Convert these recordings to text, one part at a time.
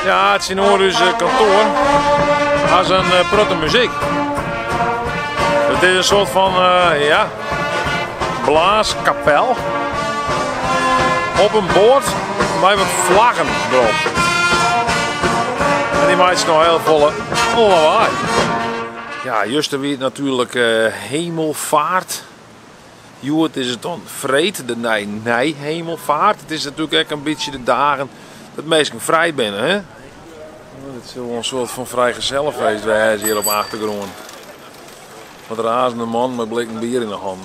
Ja, het is in Oorhus kantoor. Als een protte muziek. Het is een soort van ja, blaaskapel. Op een boord met wat vlaggen erop. En die maakt ze nog heel volle lawaai. Ja, juist weer natuurlijk hemelvaart. Joet is het dan vreed, de hemelvaart. Het is natuurlijk ook een beetje de dagen dat mensen vrij zijn, hè? Het is wel een soort van vrijgezellenfeest wij hier op de achtergrond. Wat razende man met blik een bier in de hand.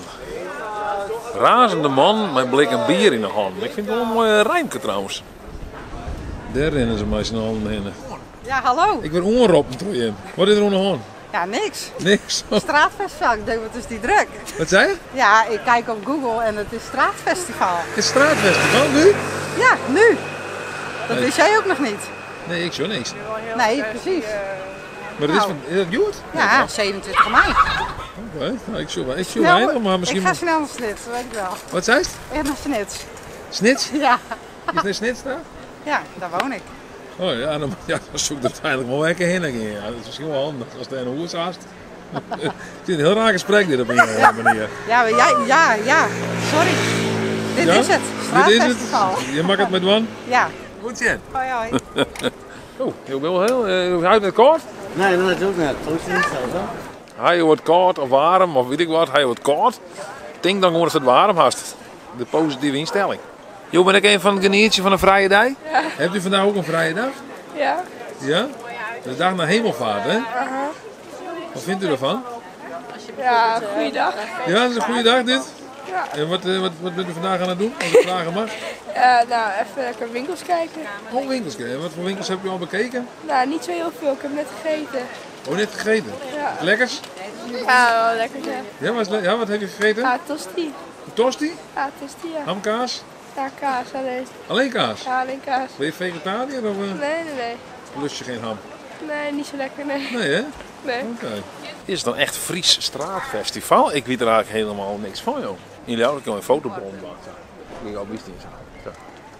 Razende man met blik een bier in de hand. Ik vind het wel een mooie rijmke trouwens. Daar rennen ze mij snel heen. Ja, hallo. Ik ben onroppen door je. Wat is er onder hand? Ja, niks. Niks. Straatfestival, ik denk, wat is die druk? Wat zei je? Ja, ik kijk op Google en het is straatfestival. Het is straatfestival nu? Ja, nu. Dat wist jij ook nog niet. Nee, ik zo niks. Nee, precies. Maar dat is dat Joet? Ja, 27 mei. Oké, nou, ik zie weinig, maar misschien... Ik ga snel naar Snits, weet ik wel. Wat zei het? Ik ga naar Snits. Snits? Ja. Is er Snits daar? Ja, daar woon ik. Oh ja, dan zoek ik er uiteindelijk wel lekker heen. Ja, dat is misschien wel handig als het een hoes haast. Het is een heel raar gesprek dit op een manier. Ja, ja. Sorry. Dit is het. Straatfestival. Dit is het. Je maakt het met one? Ja. Goed zin. Hoi, hoi. Oh, je wil heel. Ga je met koud? Nee, dat doe ik net. Dat is niet zo, hè? Hij wordt koud of warm of weet ik wat. Hij wordt koud. Ik denk dan gewoon dat het warm haast. De positieve instelling. Jo, ben ik een van het geniertje van een vrije dag? Ja. Hebt u vandaag ook een vrije dag? Ja. Ja? De dag naar hemelvaart, hè? Wat vindt u ervan? Ja, goeiedag. Ja, dat is een goede dag dit. Ja. En wat bent u vandaag aan het doen? Als ik vragen mag. Nou, even lekker winkels kijken. Oh, winkels. En wat voor winkels heb u al bekeken? Nou, niet zo heel veel. Ik heb net gegeten. Oh, net gegeten. Ja. Lekkers? Ja, wel lekker. Ja. Ja, wat heb je gegeten? Ja, tosti. Een tosti? Ja, tosti, ja. Hamkaas? Ja, kaas alleen. Alleen kaas? Ja, alleen kaas. Ben je vegetariër of Nee. lust je geen ham? Nee, niet zo lekker, nee. Nee, hè? Nee. Oké. Is het dan echt Fries straatfestival? Ik weet er eigenlijk helemaal niks van, joh. Jullie hadden ook een fotobron maken. Ik al wist niet zo.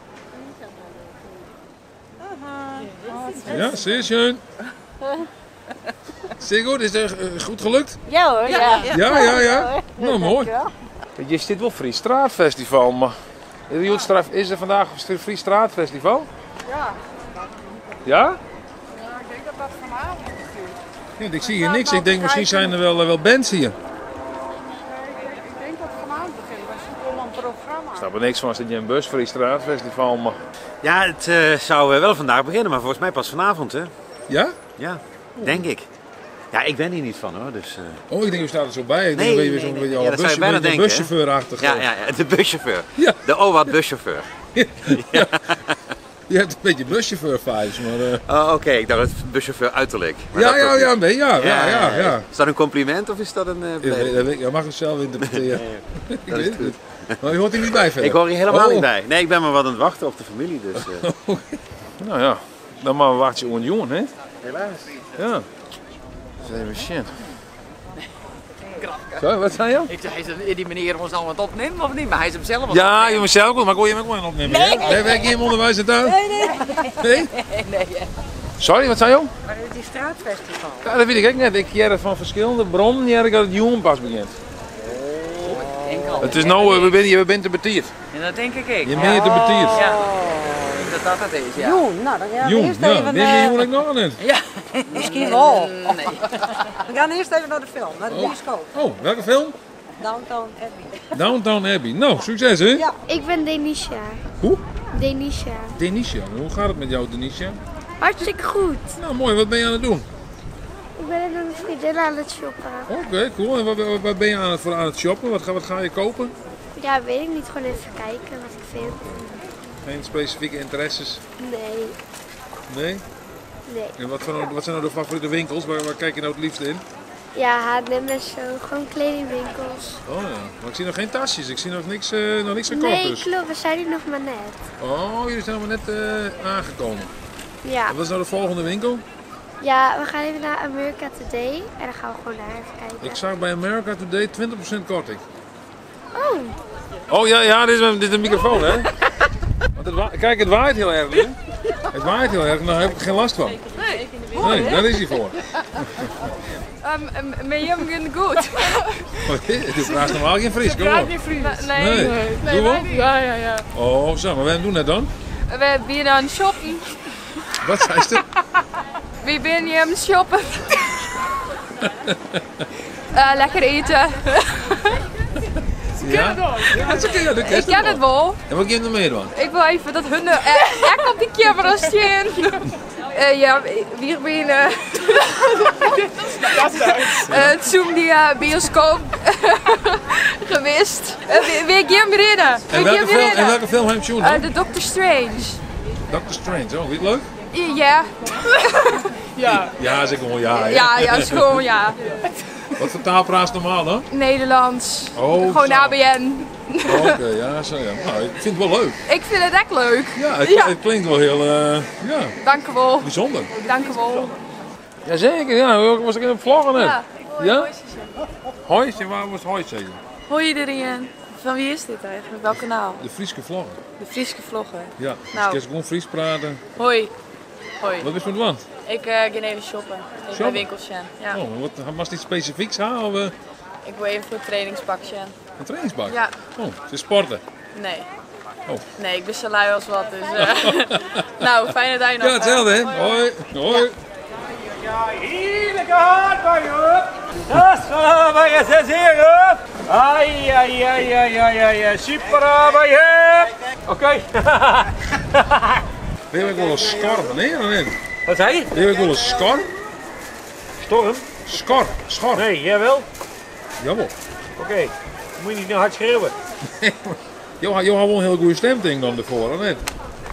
Ja, zeer schön. Zeer goed, is het goed gelukt? Ja hoor, ja. Ja. Nou, mooi. Je zit wel Fries straatfestival, maar is er vandaag een Fries straatfestival? Ja. Ja? Ja, ik denk dat dat vanavond is. Ja, ik zie hier niks. Ik denk misschien zijn er wel bands hier. Ik denk dat het vanavond begint. We zoeken allemaal een programma. Er staat er niks van als het een bus Fries straatfestival, maar... Ja, het zou wel vandaag beginnen, maar volgens mij pas vanavond, hè? Ja? Ja, denk ik. Ja, ik ben hier niet van, hoor, dus... Oh, ik denk u staat er zo bij. Ik Nee, denk dat je zo'n nee. beetje Ja, dat zou je bijna denken, buschauffeur-achtig. Ja, de buschauffeur. Ja. De OWAT buschauffeur. Ja. Je hebt een beetje buschauffeur-vibes, maar... Oh, oké, ik dacht het buschauffeur uiterlijk. Maar Ja, dat ook niet. ja. Is dat een compliment of is dat een belediging? Je mag het zelf interpreteren. Ik Dat is weet het. goed. Maar je hoort hier niet bij verder. Ik hoor hier helemaal Oh. niet bij. Nee, ik ben maar wat aan het wachten op de familie, dus... Nou ja, dan maar wacht je op een jongen, hè? Helaas. Ja. Dat is even shit. Zo, wat zei je? Ik zei, die meneer ons allemaal het opnemen of niet? Maar hij is hem zelf al Ja, je moet zelf goed, maar ik wil je hem ook wel opnemen. Nee. Werk je in onderwijs en tuin? Nee? Sorry, wat zei je? Maar het is straatfestival. Ja, dat weet ik ook net. Ik heb van verschillende bronnen dat het jongen pas begint. Het is nou, we bent te betierd. En dat denk ik. Je bent te betierd. Ja. Dat het is, ja. Joen, nou dan gaan we Jong, eerst ja, even... neem je jongen ook nog niet? Ja. Misschien wel. Nee. We gaan eerst even naar de film, naar de bioscoop. Oh, welke film? Downtown Abbey. Downtown Abbey. Nou, succes hè? Ja. Ik ben Denisha. Hoe? Denisha. Denisha. Hoe gaat het met jou, Denisha? Hartstikke goed. Nou, mooi. Wat ben je aan het doen? Ik ben met mijn vriendin aan het shoppen. Oké, cool. En wat ben je aan het shoppen? Wat ga je kopen? Ja, weet ik niet. Gewoon even kijken wat ik vind. Geen specifieke interesses? Nee. Nee? Nee. En wat zijn nou de favoriete winkels? Waar kijk je nou het liefst in? Ja, H&M en zo. Gewoon kledingwinkels. Oh ja, maar ik zie nog geen tasjes. Ik zie nog niks gekocht Nee, dus. klopt. We zijn hier nog maar net. Oh, jullie zijn maar net aangekomen. Ja. En wat is nou de volgende winkel? Ja, we gaan even naar America Today. En dan gaan we gewoon daar even kijken. Ik zag bij America Today 20% korting. Oh. Oh ja, dit is een microfoon hè? Want kijk, het waait heel erg nu. Het waait heel erg, daar heb ik geen last van. Nee, daar is hij voor. Met hem gaat het goed. Je praat normaal geen Fries, kom op. Nee. Doe wel? Ja. Oh, zo, maar wij doen dat dan? We zijn aan het shoppen. Wat zei ze? Wie ben je aan het shoppen? Lekker eten. Ja? Dat is oké, dat Ik ken het wel. En wat ging er meer dan? Ik wil even dat hun echt op die camera staan. Ja, wir ben zum die bioscoop geweest. We gaan beginnen. En welke film heb je gezien? De Doctor Strange. Doctor Strange, oh, vind je het leuk? Ja. Ja, zeg gewoon ja. Ja, is gewoon ja. Wat voor taal praat je normaal dan? Nederlands. Oh, Gewoon zo. ABN. Oké, ja, zo ja. Nou, ik vind het wel leuk. Ik vind het echt leuk. Ja, het klinkt wel heel Dank u wel. bijzonder. Dank u wel. Jazeker, ja. Was ik in het vloggen net? Ja. Ja? Hoi, waar was hoi zeggen? Hoi iedereen. Van wie is dit eigenlijk? Welk kanaal? De Frieske vloggen. De Frieske vlogger. Ja, Nou. dus ik gewoon Fries praten. Hoi. Hoi. Wat is met wat? Ik ga even shoppen. Even Shoppen? bij winkels zijn. Ja. Oh, wat, was iets specifieks aan of Ik wil even voor een trainingspak zijn. een trainingsbak? Ja. Oh, het is sporten. Nee. Oh. Nee, ik ben zo lui als wat. Dus, nou, fijne dag nog. Ja, hetzelfde hè. Hoi. Hoi. Heerlijke hardbij hoor. Dat is waar je zes hier hoor. Ai, super hardbij. Oké. Wil ik wel een skar, nee of niet? Wat zei je? Wil ik wel een skar? Storm? Skar. Nee, jij wel? Jawel. Oké. Moet je niet nou hard schreeuwen. Jo had wel een heel goede stemting dan ervoor, of niet?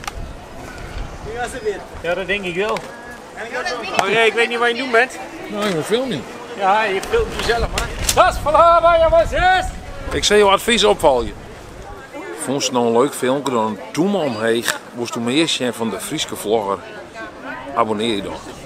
Ja, dat denk ik wel. Maar ik weet niet wat je doen bent. Nou, ik film niet. Ja, je filmt jezelf maar. Dat is van waar je was is. Ik zei jouw advies opvallen. Vond je nou een leuk filmpje, dan doe me omheen. Moest je meer zien van de Frieske vlogger. Abonneer je dan.